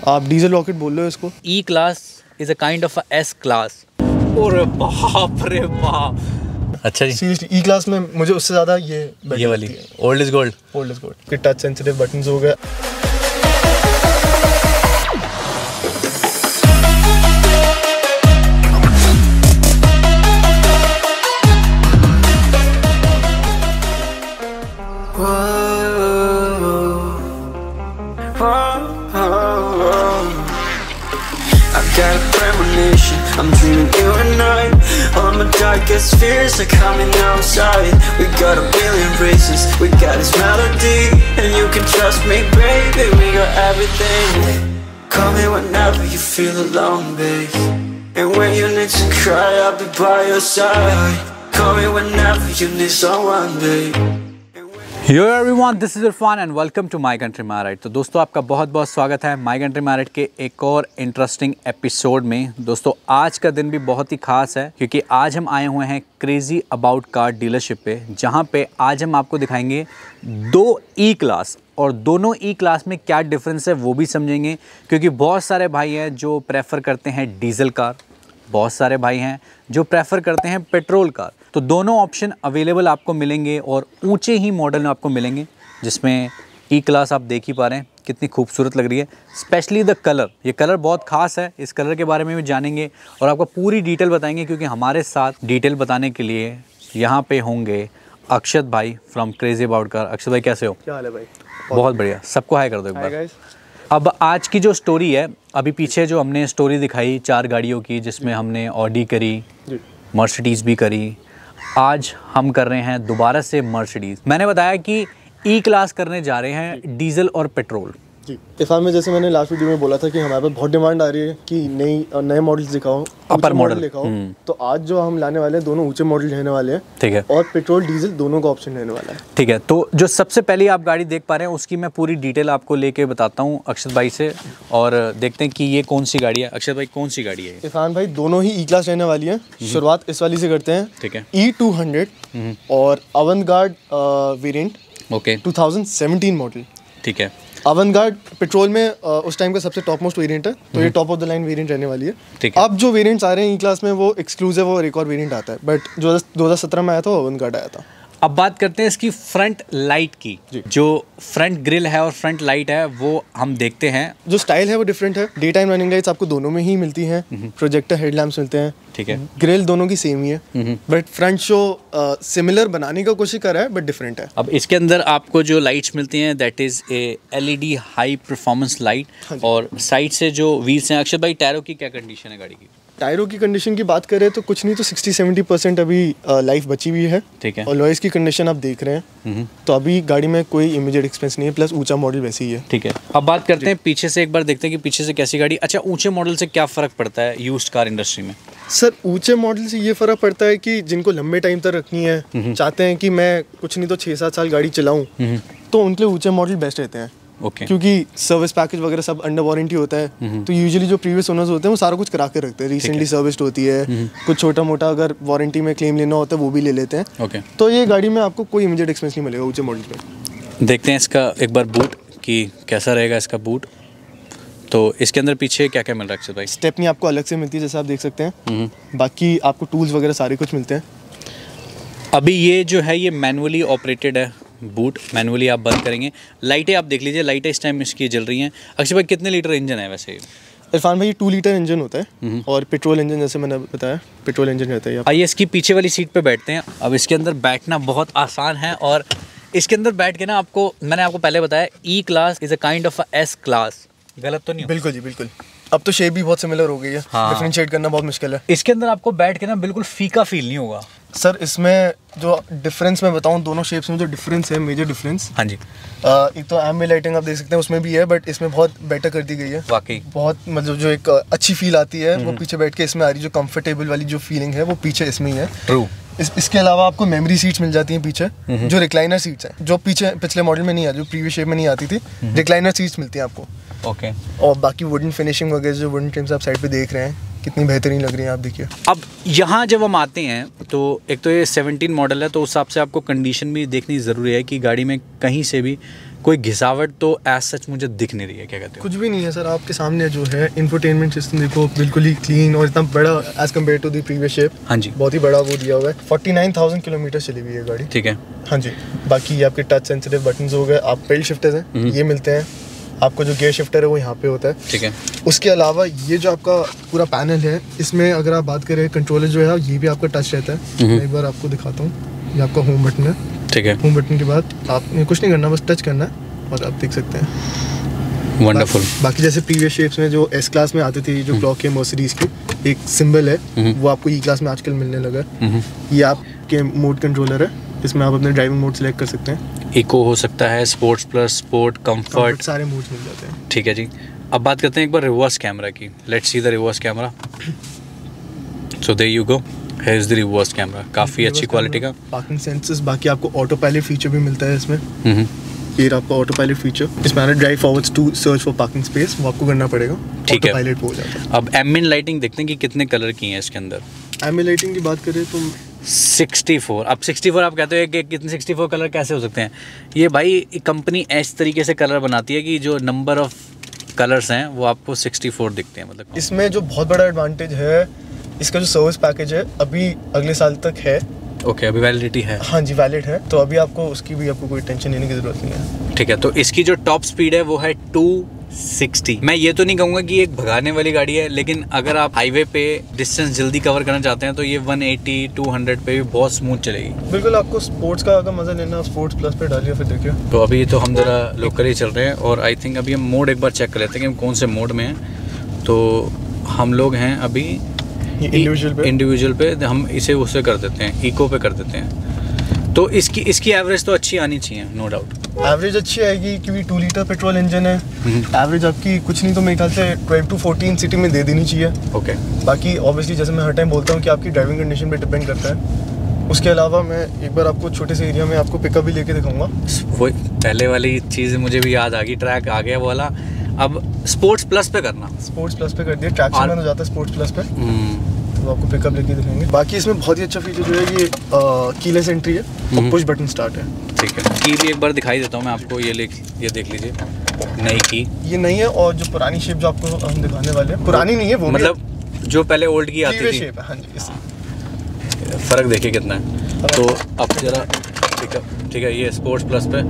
आप diesel rocket बोल रहे हो इसको? E class is a kind of S class. अरे बाप रे बाप। अच्छा जी, सीरियसली ई क्लास में मुझे उससे ज़्यादा ये वाली old is gold. Old is gold के टच सेंसिटिव बटन्स हो गए। I'm dreaming you and I. All my darkest fears are coming outside. We got a billion races, we got this melody, and you can trust me, baby, we got everything. Call me whenever you feel alone, babe. And when you need to cry, I'll be by your side. Call me whenever you need someone, babe. Yo everyone, this is Irfan and welcome to my country my ride. तो दोस्तों आपका बहुत बहुत स्वागत है माई country my ride के एक और इंटरेस्टिंग एपिसोड में। दोस्तों आज का दिन भी बहुत ही खास है क्योंकि आज हम आए हुए हैं क्रेजी अबाउट कार डीलरशिप पे, जहाँ पे आज हम आपको दिखाएंगे दो ई क्लास और दोनों ई क्लास में क्या डिफरेंस है वो भी समझेंगे। क्योंकि बहुत सारे भाई हैं जो प्रेफर करते हैं डीजल कार, बहुत सारे भाई हैं जो प्रेफर करते हैं पेट्रोल कार। तो दोनों ऑप्शन अवेलेबल आपको मिलेंगे और ऊंचे ही मॉडल में आपको मिलेंगे, जिसमें ई क्लास आप देख ही पा रहे हैं कितनी खूबसूरत लग रही है। स्पेशली द कलर, ये कलर बहुत ख़ास है। इस कलर के बारे में भी जानेंगे और आपको पूरी डिटेल बताएंगे, क्योंकि हमारे साथ डिटेल बताने के लिए यहाँ पे होंगे अक्षत भाई from crazy about car. Akshat भाई कैसे हो? क्या हाल है भाई? बहुत बढ़िया। सबको हाय कर दो एक बार। अब आज की जो स्टोरी है, अभी पीछे जो हमने स्टोरी दिखाई 4 गाड़ियों की, जिसमें हमने ऑडी करी, मर्सिडीज़ भी करी, आज हम कर रहे हैं दोबारा से मर्सिडीज़। मैंने बताया कि ई क्लास करने जा रहे हैं डीजल और पेट्रोल। जी इरफान में, जैसे मैंने लास्ट वीडियो में बोला था कि हमारे पास बहुत डिमांड आ रही है कि नए मॉडल्स दिखाओ, अपर मॉडल दिखाओ। तो आज जो हम लाने वाले हैं दोनों ऊंचे मॉडल रहने वाले हैं, ठीक है, और पेट्रोल डीजल दोनों का ऑप्शन रहने वाला है, ठीक है। तो जो सबसे पहले आप गाड़ी देख पा रहे हैं उसकी मैं पूरी डिटेल आपको लेके बताता हूँ अक्षत भाई से, और देखते हैं कि ये कौन सी गाड़ी है। अक्षत भाई कौन सी गाड़ी है? इरफान भाई दोनों ही ई क्लास रहने वाली है। शुरुआत इस वाली से करते हैं, ठीक है। E200 और अवंतगार्ड वेरिएंट, ओके, 2017 मॉडल, ठीक है। अवंतगार्ड पेट्रोल में उस टाइम का सबसे टॉप मोस्ट वेरिएंट है, तो ये top of the line variant रहने वाली है, ठीक है। अब जो वेरिएंट्स आ रहे हैं ई क्लास में वो एक्सक्लूसिव और एक और वेरिएंट आता है, बट जो 2017 में आया था वो अवंतगार्ड आया था। अब बात करते हैं इसकी फ्रंट लाइट की। जो फ्रंट ग्रिल है और फ्रंट लाइट है वो हम देखते हैं। जो स्टाइल है वो डिफरेंट है। डे टाइम रनिंग लाइट्स आपको दोनों में ही मिलती हैं, प्रोजेक्टर हेडलैम्प्स मिलते हैं, ठीक है। ग्रिल दोनों की सेम ही है, बट फ्रंट शो सिमिलर बनाने का कोशिश कर रहा है, बट डिफरेंट है। अब इसके अंदर आपको जो लाइट्स मिलती हैं that is a LED high performance light, और साइड से जो व्हील्स हैं। अक्षत भाई टायरों की क्या कंडीशन है गाड़ी की? टायरों की कंडीशन की बात करें तो कुछ नहीं तो 60-70% अभी लाइफ बची हुई है, ठीक है। और लॉयस की कंडीशन आप देख रहे हैं, तो अभी गाड़ी में कोई इमीडिएट एक्सपेंस नहीं है, प्लस ऊंचा मॉडल वैसे ही है, ठीक है। अब बात करते हैं पीछे से, एक बार देखते हैं कि पीछे से कैसी गाड़ी। अच्छा, ऊंचे मॉडल से क्या फ़र्क पड़ता है यूज्ड कार इंडस्ट्री में? सर ऊंचे मॉडल से ये फ़र्क पड़ता है कि जिनको लंबे टाइम तक रखनी है, चाहते हैं कि मैं कुछ नहीं तो 6-7 साल गाड़ी चलाऊँ, तो उनके लिए ऊंचे मॉडल बेस्ट रहते हैं, क्योंकि सर्विस पैकेज वगैरह सब अंडर वारंटी होता है। तो यूजुअली जो प्रीवियस ओनर्स होते हैं वो सारा कुछ करा के रखते हैं, रिसेंटली सर्विस्ड होती है, कुछ छोटा मोटा अगर वारंटी में क्लेम लेना होता है वो भी ले लेते हैं। तो ये गाड़ी में आपको कोई इमीडिएट एक्सपेंस नहीं मिलेगा ऊंचे मॉडल में। देखते हैं इसका एक बार बूट कि कैसा रहेगा इसका बूट। तो इसके अंदर पीछे क्या क्या मिल रहा है भाई? स्टेपनी आपको अलग से मिलती है जैसे आप देख सकते हैं, बाकी आपको टूल्स वगैरह सारे कुछ मिलते हैं। अभी ये जो है ये मैनुअली ऑपरेटेड है बूट, मैनुअली आप बंद करेंगे। लाइटें आप देख लीजिए, लाइटें इस टाइम इसकी जल रही हैं। अक्षय भाई कितने लीटर इंजन है वैसे? इरफान भाई 2 लीटर इंजन होता है, और पेट्रोल इंजन जैसे मैंने बताया पेट्रोल इंजन रहता है। आइए इसकी पीछे वाली सीट पे बैठते हैं। अब इसके अंदर बैठना बहुत आसान है, और इसके अंदर बैठ के ना आपको, मैंने आपको पहले बताया E class is a kind of S class. गलत तो नहीं? बिल्कुल जी बिल्कुल। अब तो शेप भी बहुत सिमिलर हो गई है, डिफरेंशिएट करना बहुत मुश्किल है। इसके अंदर आपको बैठ के ना बिल्कुल फीका फील नहीं होगा। सर इसमें जो डिफरेंस मैं बताऊं, दोनों शेप्स में जो डिफरेंस है, मेजर डिफरेंस, हाँ जी, एक तो एम्बिएंट लाइटिंग आप देख सकते हैं उसमें भी है, बट इसमें बहुत बेटर कर दी गई है। वाकई बहुत, मतलब जो एक अच्छी फील आती है वो पीछे बैठ के इसमें आ रही, जो कंफर्टेबल वाली जो फीलिंग है वो पीछे इसमें ही है। ट्रू। इसके अलावा आपको मेमोरी सीट्स मिल जाती हैं पीछे, जो रिक्लाइनर सीट्स हैं, जो पीछे पिछले मॉडल में नहीं आती, जो प्रीवियस शेप में नहीं आती थी, रिक्लाइनर सीट्स मिलती हैं आपको। ओके। और बाकी वुडन फिनिशिंग वगैरह, जो वुडन ट्रिम्स आप साइड पे देख रहे हैं कितनी बेहतरीन लग रही है, आप देखिए। अब यहाँ जब हम आते हैं तो एक तो ये 17 मॉडल है, तो उस हिसाब से आपको कंडीशन भी देखनी ज़रूरी है कि गाड़ी में कहीं से भी कोई घिसावट तो एज सच मुझे दिख नहीं रही है, क्या कहते हो? कुछ भी नहीं है सर, आपके सामने जो है इंफोटेनमेंट सिस्टम देखो, बिल्कुल ही क्लीन और इतना बड़ा as compare to the previous shape. हाँ जी, बहुत ही बड़ा वो दिया हुआ है। 49,000 किलोमीटर चली हुई है गाड़ी। ठीक है। हाँ जी, बाकी आपके टच सेंसिटिव बटन्स हो गए, आप पेडल शिफ्टर्स हैं ये मिलते हैं आपको, जो गियर शिफ्टर है वो यहाँ पे होता है। ठीक है। उसके अलावा ये जो आपका पूरा पैनल है, इसमें अगर आप बात करें कंट्रोलर जो है ये भी आपका टच रहता है। मैं एक बार आपको दिखाता हूँ, ये आपका होम बटन है। ठीक है। होम बटन के बाद आपने कुछ नहीं करना, बस टच करना है और आप देख सकते हैं। वंडरफुल। बाकी जैसे प्रीवियस शेप्स में जो एस क्लास में आती थी, जो क्लॉक है मर्सिडीज की एक सिंबल है, वो आपको ई क्लास में आजकल मिलने लगा है। ये आपके मोड कंट्रोलर है, इसमें आप अपने ड्राइविंग मोड सेलेक्ट कर सकते हैं। इको हो सकता है, स्पोर्ट्स प्लस, स्पोर्ट, कंफर्ट, सारे मोड्स मिल जाते हैं। ठीक है जी। अब बात करते हैं एक बार रिवर्स कैमरा की। Let's see the reverse camera. So there you go, here is the reverse camera, काफ़ी अच्छी क्वालिटी का। पार्किंग सेंसर्स, बाकी आपको ऑटो पायलट फीचर भी मिलता है इसमें। ये आपका ऑटो पायलट फीचर, इसमें आना drive forwards to search for parking space, वो आपको करना पड़ेगा। ठीक है, ऑटो पायलट हो जाता है। अब एम्बिएंट लाइटिंग देखते हैं कि कितने कलर की हैं इसके अंदर। एम्बिएंट लाइटिंग की बात करें तो 64। अब 64 आप कहते हो कि कितने 64 कलर कैसे हो सकते हैं? ये भाई कंपनी इस तरीके से कलर बनाती है कि जो नंबर ऑफ कलर्स हैं वो आपको 64 दिखते हैं। मतलब इसमें जो बहुत बड़ा एडवांटेज है, इसका जो सर्विस पैकेज है अभी अगले साल तक है। ओके, अभी वैलिडिटी है? हाँ जी, वैलिड है, तो अभी आपको उसकी भी आपको कोई टेंशन लेने की जरूरत नहीं है। ठीक है। तो इसकी जो टॉप स्पीड है वो है 260। मैं ये तो नहीं कहूँगा कि एक भगाने वाली गाड़ी है, लेकिन अगर आप हाईवे पे डिस्टेंस जल्दी कवर करना चाहते हैं तो ये 180 200 पे भी बहुत स्मूथ चलेगी। बिल्कुल, आपको स्पोर्ट्स का अगर मजा लेना, स्पोर्ट्स प्लस पे डालिए, फिर देखिए। तो अभी तो हम जरा लोकली चल रहे हैं और आई थिंक अभी हम मोड एक बार चेक कर लेते हैं कि हम कौन से मोड में हैं। तो हम लोग हैं अभी इंडिविजुअल पे, हम इसे उससे कर देते हैं, इको पे कर देते हैं। तो इसकी एवरेज तो अच्छी आनी चाहिए, नो डाउट। एवरेज अच्छी आएगी क्योंकि 2 लीटर पेट्रोल इंजन है। एवरेज आपकी कुछ नहीं तो मेरे ख्याल से 12 to 14 सिटी में दे देनी चाहिए। ओके। बाकी ऑब्वियसली जैसे मैं हर टाइम बोलता हूँ कि आपकी ड्राइविंग कंडीशन पे डिपेंड करता है। उसके अलावा मैं एक बार आपको छोटे से एरिया में आपको पिकअप भी लेके दिखाऊंगा। वो पहले वाली चीज़ मुझे भी याद आ गई, ट्रैक आ गया वाला। अब स्पोर्ट्स प्लस पे करना, स्पोर्ट्स प्लस पे कर दिया, ट्रैक्शन में तो जाता है स्पोर्ट्स प्लस पे, तो आपको पिकअप लेके दिखाएंगे। बाकी इसमें बहुत ही अच्छा फीचर जो है ये कीलेस एंट्री है और पुश बटन स्टार्ट है। ठीक है। की भी एक बार दिखाई देता हूँ मैं आपको, ये देख लीजिए, नई की। ये नई है और जो पुरानी शेप जो आपको हम दिखाने वाले हैं, पुरानी नहीं है वो, मतलब जो पहले ओल्ड की आती थी शेप है। हाँ जी, फ़र्क देखिए कितना है। तो अब जरा ठीक है, ये स्पोर्ट्स प्लस पे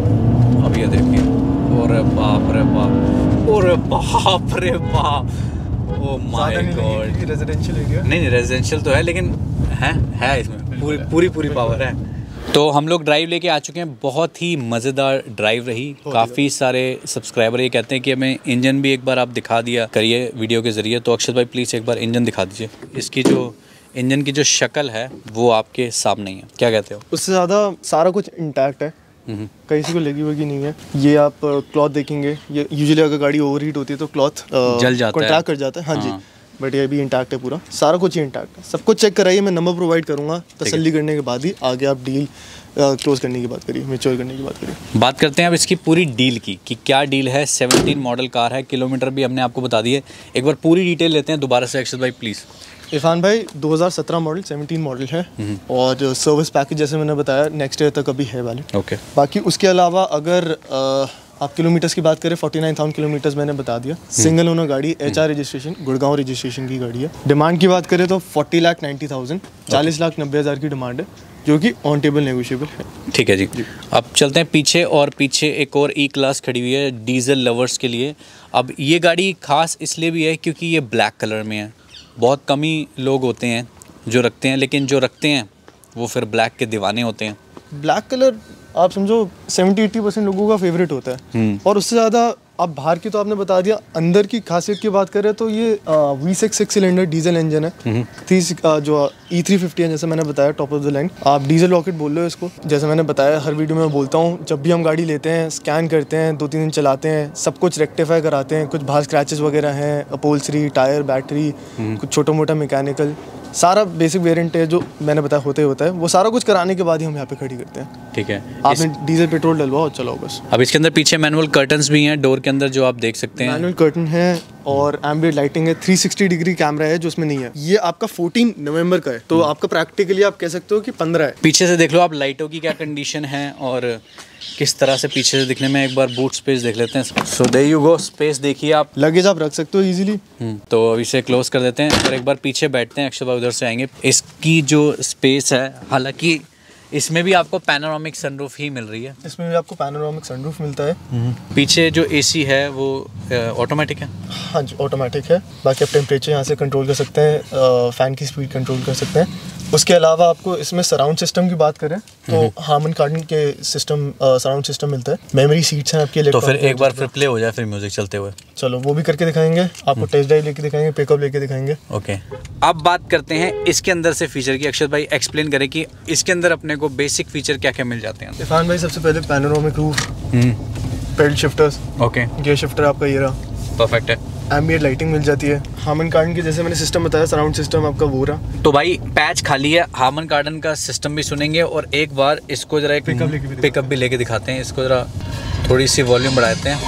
अब ये देखिए, और बाप रे बाप, और बाप रे बाप, oh my god. Residential area नहीं, रेजिडेंशियल तो है, लेकिन है इसमें पूरी पावर है। तो हम लोग ड्राइव लेके आ चुके हैं, बहुत ही मज़ेदार ड्राइव रही। काफ़ी सारे सब्सक्राइबर ये कहते हैं कि हमें इंजन भी एक बार आप दिखा दिया करिए वीडियो के ज़रिए। तो अक्षत भाई प्लीज़ एक बार इंजन दिखा दीजिए। इसकी जो इंजन की जो शक्ल है वो आपके सामने ही है, क्या कहते हो? उससे ज़्यादा सारा कुछ इंटैक्ट है, कहीं से कोई लगी वगी नहीं है। ये आप क्लॉथ देखेंगे, ये यूजुअली अगर गाड़ी ओवर हीट होती है तो क्लॉथ जल जाता है, कॉन्ट्रैक्ट कर जाता है। हाँ जी, बट ये भी इंटैक्ट है, पूरा सारा कुछ ही इंटैक्ट है। सब कुछ चेक कराइए, मैं नंबर प्रोवाइड करूँगा, तसल्ली करने के बाद ही आगे आप डील क्लोज करने की बात करिए, मैच्योर करने की बात करिए। बात करते हैं अब इसकी पूरी डील की कि क्या डील है। 17 मॉडल कार है, किलोमीटर भी हमने आपको बता दिए। एक बार पूरी डिटेल लेते हैं दोबारा से अक्षत भाई प्लीज़। इरफान भाई 2017 मॉडल 17 मॉडल है और सर्विस पैकेज जैसे मैंने बताया नेक्स्ट ईयर तक अभी है वैलिड। ओके। बाकी उसके अलावा अगर आप किलोमीटर्स की बात करें, 49,000 किलोमीटर्स मैंने बता दिया। सिंगल ओनर गाड़ी, HR रजिस्ट्रेशन, गुड़गांव रजिस्ट्रेशन की गाड़ी है। डिमांड की बात करें तो 40,90,000, 40,90,000 की डिमांड है, जो कि ऑन टेबल नेगोशिएबल है। ठीक है जी। अब चलते हैं पीछे, और पीछे एक और ई क्लास खड़ी हुई है डीजल लवर्स के लिए। अब ये गाड़ी खास इसलिए भी है क्योंकि ये ब्लैक कलर में है। बहुत कम ही लोग होते हैं जो रखते हैं, लेकिन जो रखते हैं वो फिर ब्लैक के दीवाने होते हैं। ब्लैक कलर आप समझो 70-80% लोगों का फेवरेट होता है, और उससे ज़्यादा आप बाहर की तो आपने बता दिया। अंदर की खासियत की बात करें तो ये V6 6 सिलेंडर डीजल इंजन है। जो E350 है, जैसे मैंने बताया, टॉप ऑफ द लाइन। आप डीजल रॉकेट बोल रहे हो इसको, जैसे मैंने बताया हर वीडियो में बोलता हूँ। जब भी हम गाड़ी लेते हैं, स्कैन करते हैं, 2-3 दिन चलाते हैं, सब कुछ रेक्टिफाई कराते हैं। कुछ बाहर स्क्रैचेस वगैरह हैं, अपहोल्स्ट्री, टायर, बैटरी, कुछ छोटा मोटा मैकेनिकल, सारा बेसिक वेरिएंट है जो मैंने बताया होता है। वो सारा कुछ कराने के बाद ही हम यहाँ पे खड़ी करते हैं। ठीक है। आपने डीजल पेट्रोल डलवाओ और चलाओ बस। अब इसके अंदर पीछे मैनुअल कर्टन्स भी हैं डोर के अंदर, जो आप देख सकते हैं। मैनुअल कर्टन है, और एम्बिएंट लाइटिंग है, 360 डिग्री कैमरा है जो इसमें नहीं है। ये आपका 14 नवंबर का है, तो आपका प्रैक्टिकली आप कह सकते हो कि 15 है। पीछे से देख लो आप लाइटों की क्या कंडीशन है और किस तरह से पीछे से दिखने में। एक बार बूट स्पेस देख लेते हैं। So there you go, space देखिए आप, लगेज आप रख सकते हो इजीली। तो अब इसे क्लोज कर देते हैं और एक बार पीछे बैठते हैं। अक्षत भाई उधर से आएंगे। इसकी जो स्पेस है, हालांकि इसमें भी आपको पैनोरामिक सनरूफ ही मिल रही है। इसमें भी आपको पैनोरामिक सनरूफ मिलता है। पीछे जो एसी है वो ऑटोमेटिक है। हाँ जी, ऑटोमेटिक है। बाकी आप टेम्परेचर यहाँ से कंट्रोल कर सकते हैं, फ़ैन की स्पीड कंट्रोल कर सकते हैं। उसके अलावा आपको इसमें सराउंड सिस्टम की बात करें तो हार्मन कार्डन के सिस्टम सराउंड सिस्टम मिलता है। मेमोरी सीट्स हैं आपके। तो फिर एक बार फिर प्ले हो जाए फिर म्यूजिक चलते हुए। चलो वो भी करके दिखाएंगे आपको, टेस्ट ड्राइव लेके दिखाएंगे, पिकअप लेके दिखाएंगे। ओके, अब बात करते हैं इसके अंदर से फीचर की। अक्षत भाई एक्सप्लेन करें कि इसके अंदर अपने को बेसिक फीचर क्या क्या मिल जाते हैं। इरफान भाई सबसे पहले panoramic roof, pedal shifters, okay, gear shifter आपका ये रहा, परफेक्ट है। एम्बिएंट लाइटिंग मिल जाती है। हार्मन कार्डन की जैसे मैंने सिस्टम बताया, सराउंड सिस्टम आपका वो रहा। तो भाई पैच खाली है, हार्मन कार्डन का सिस्टम भी सुनेंगे और एक बार इसको जरा एक पिकअप भी लेके दिखाते हैं। इसको जरा थोड़ी सी वॉल्यूम बढ़ाते हैं।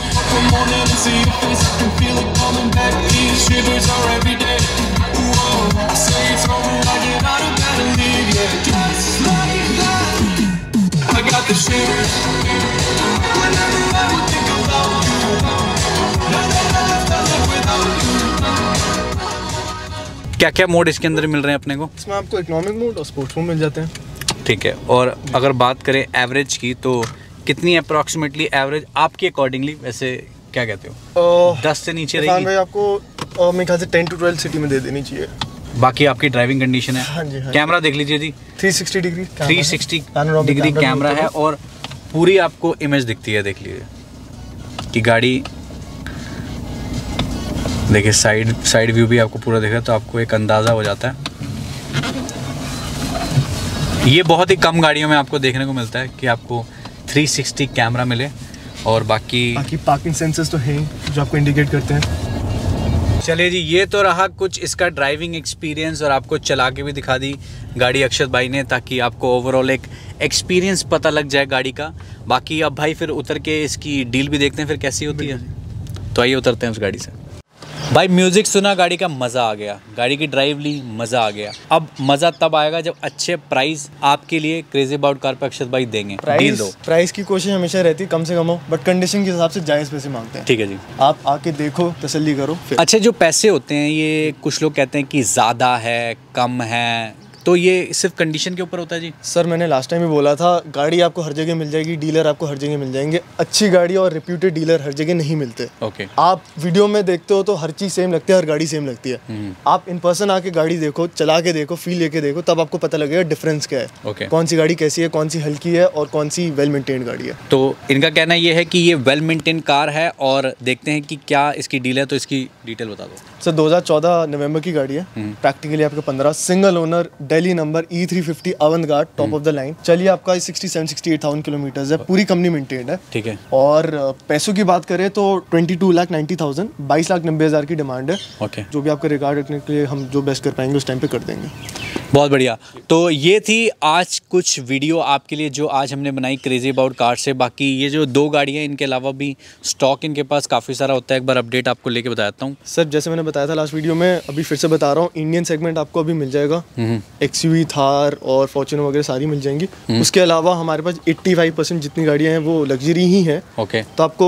क्या क्या मोड इसके अंदर मिल रहे हैं अपने को? इसमें आपको इकोनॉमिक मोड और स्पोर्ट्स मोड मिल जाते हैं। ठीक है, और अगर बात करें एवरेज की तो कितनी अप्रॉक्सीमेटली एवरेज आपके अकॉर्डिंगली, वैसे क्या कहते हो? 10 से नीचे रहेगी? भाई आपको मेरे ख्याल से 10 to 12 सिटी में दे देनी चाहिए। बाकी आपकी ड्राइविंग कंडीशन है। हाँ जी, हाँ। कैमरा देख लीजिए जी, 360 डिग्री कैमरा है और पूरी आपको इमेज दिखती है। देख लीजिए कि गाड़ी, देखिए साइड व्यू भी आपको पूरा दिख रहा है, तो आपको एक अंदाज़ा हो जाता है। ये बहुत ही कम गाड़ियों में आपको देखने को मिलता है कि आपको 360 कैमरा मिले और बाकी पार्किंग सेंसर्स तो हैं जो आपको इंडिकेट करते हैं। चलिए जी, ये तो रहा कुछ इसका ड्राइविंग एक्सपीरियंस और आपको चला के भी दिखा दी गाड़ी अक्षत भाई ने, ताकि आपको ओवरऑल एक एक्सपीरियंस पता लग जाए गाड़ी का। बाकी अब भाई फिर उतर के इसकी डील भी देखते हैं फिर कैसी होती है। तो आइए उतरते हैं उस गाड़ी से। भाई म्यूजिक सुना, गाड़ी का मज़ा आ गया, गाड़ी की ड्राइव ली, मज़ा आ गया। अब मज़ा तब आएगा जब अच्छे प्राइस आपके लिए क्रेजी अबाउट कार पे अक्षत भाई देंगे। डील दो। प्राइस की कोशिश हमेशा रहती है कम से कम हो, बट कंडीशन के हिसाब से जायज़ पैसे मांगते हैं। ठीक है जी, आप आके देखो, तसल्ली करो फिर। अच्छा, जो पैसे होते हैं ये कुछ लोग कहते हैं कि ज़्यादा है, कम है, तो ये सिर्फ कंडीशन के ऊपर होता है जी? सर मैंने लास्ट टाइम भी बोला था, गाड़ी आपको हर जगह मिल जाएगी, डीलर आपको हर जगह मिल जाएंगे। अच्छी गाड़ी और रिप्यूटेड डीलर हर जगह नहीं मिलते। ओके। आप वीडियो में देखते हो तो हर चीज़ सेम लगती है, हर गाड़ी सेम लगती है। आप इन पर्सन आके गाड़ी देखो, चला के देखो, फील लेके देखो, तब आपको पता लगेगा डिफरेंस क्या है। ओके। कौन सी गाड़ी कैसी है, कौन सी हल्की है और कौन सी वेल मेंटेन्ड गाड़ी है। तो इनका कहना ये है कि ये वेल मेंटेन कार है और देखते हैं कि क्या इसकी डील है, तो इसकी डिटेल बता दो। सर 2014 नवंबर की गाड़ी है, प्रैक्टिकली आपका 15, single owner, Delhi number, E350 Avantgarde, top of the line. चलिए आपका 67-68,000 किलोमीटर है, पूरी कंपनी मेंटेन्ड है। ठीक है। और पैसों की बात करें तो 22,90,000, 22,90,000 की डिमांड है। ओके। जो भी आपका रिकॉर्ड रखने के लिए हम जो बेस्ट कर पाएंगे उस टाइम पे कर देंगे। बहुत बढ़िया। तो ये थी आज कुछ वीडियो आपके लिए जो आज हमने बनाई क्रेजी अबाउट कार से। बाकी ये जो 2 गाड़ियाँ, इनके अलावा भी स्टॉक इनके पास काफ़ी सारा होता है। एक बार अपडेट आपको लेके बताता हूँ। सर जैसे मैंने बताया था लास्ट वीडियो में, अभी फिर से बता रहा हूँ, इंडियन सेगमेंट आपको अभी मिल जाएगा। XUV, थार और फॉर्च्यूनर वगैरह सारी मिल जाएंगी। उसके अलावा हमारे पास 85% जितनी गाड़ियाँ हैं वो लग्जरी ही हैं। ओके। तो आपको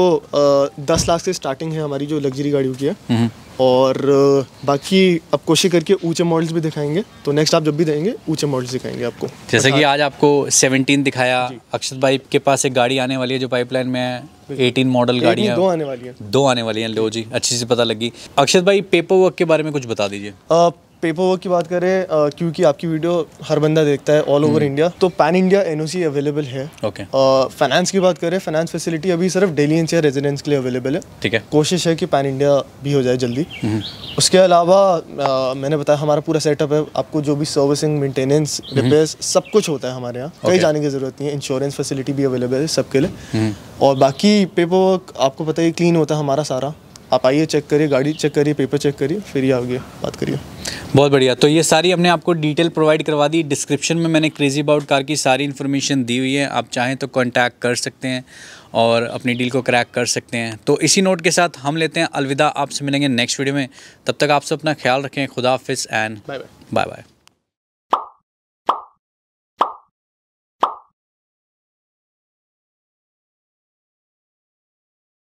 10 लाख से स्टार्टिंग है हमारी जो लग्जरी गाड़ियों की है। और बाकी अब कोशिश करके ऊंचे मॉडल्स भी दिखाएंगे, तो नेक्स्ट आप जब भी देंगे ऊंचे मॉडल्स दिखाएंगे आपको। जैसे कि आज आपको 17 दिखाया, अक्षत भाई के पास एक गाड़ी आने वाली है जो पाइपलाइन में है, 18 मॉडल गाड़ियाँ 2 आने वाली हैं। 2 आने वाली हैं। लो जी, अच्छी से पता लगी। अक्षत भाई पेपर वर्क के बारे में कुछ बता दीजिए। पेपर वर्क की बात करें, क्योंकि आपकी वीडियो हर बंदा देखता है ऑल ओवर इंडिया, तो पैन इंडिया NOC अवेलेबल है। ओके। फाइनेंस की बात करें, फाइनेंस फैसिलिटी अभी सिर्फ डेली एनसीआर रेजिडेंट्स के लिए अवेलेबल है। ठीक है। कोशिश है कि पैन इंडिया भी हो जाए जल्दी। उसके अलावा मैंने बताया हमारा पूरा सेटअप है, आपको जो भी सर्विसिंग, मेंटेनेंस, रिपेयर्स सब कुछ होता है हमारे यहाँ। कहीं जाने की जरूरत नहीं है। इंश्योरेंस फैसिलिटी भी अवेलेबल है सबके लिए। और बाकी पेपर वर्क आपको पता है क्लीन होता है हमारा सारा। आप आइए, चेक करिए, गाड़ी चेक करिए, पेपर चेक करिए, फिर ही आगे बात करिए। बहुत बढ़िया। तो ये सारी हमने आपको डिटेल प्रोवाइड करवा दी। डिस्क्रिप्शन में मैंने क्रेजी अबाउट कार की सारी इन्फॉर्मेशन दी हुई है, आप चाहें तो कांटेक्ट कर सकते हैं। और अपनी डील को क्रैक कर सकते हैं। तो इसी नोट के साथ हम लेते हैं अलविदा, आपसे मिलेंगे नेक्स्ट वीडियो में। तब तक आप सब अपना ख्याल रखें। खुदा हाफिज़ एंड बाय बाय।